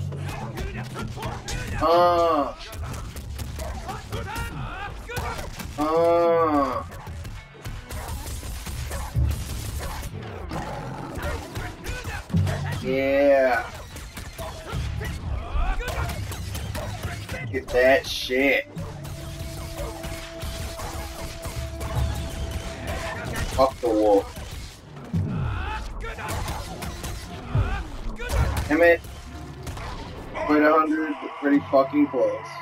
Yeah. Get that shit. Fuck the wolf. Damn it. Quite 100, but pretty fucking close.